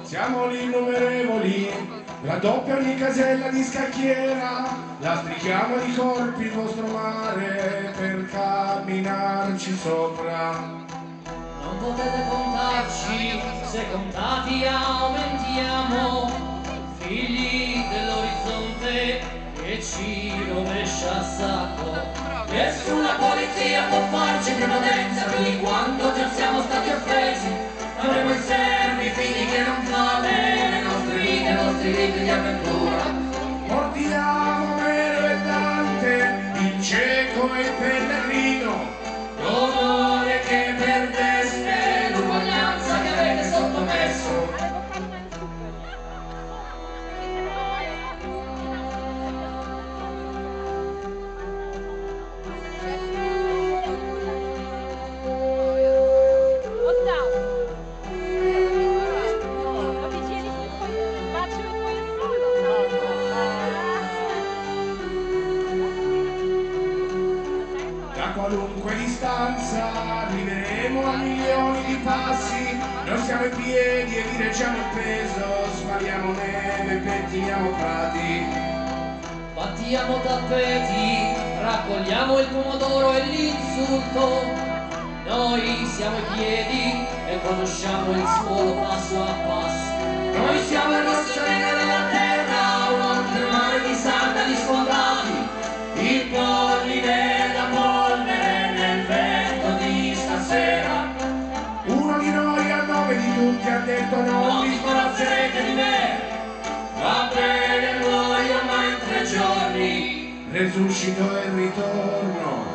Siamo lì innumerevoli, raddoppia ogni casella di scacchiera, lastrichiamo di corpi il vostro mare per camminarci sopra. Non potete contarci, se contati aumentiamo, figli dell'orizzonte che ci rovescia a sacco. Nessuna polizia può farci più potenza più di quanto già siamo stati offesi. Avremo i servi figli che non fate le nostre vite, i nostri libri di avventura. Mordiamo Omero e Dante, il cieco e il pellegrino, L'onore che perdeste, l'uguaglianza che avete sottomesso. Da qualunque distanza arriveremo a milioni di passi, noi siamo in piedi e direggiamo il peso, spariamo neve e pettiniamo prati. Battiamo tappeti, raccogliamo il pomodoro e l'insulto. Noi siamo i piedi e conosciamo il suolo passo a passo. Noi siamo il rosso nero della terra, un oltremare di sandali sfondati, il polline da polvere nel vento di stasera. Uno di noi a nome di tutti ha detto Non vi sbarazzerete di me, va bene, muoio ma in 3 giorni resuscito e ritorno.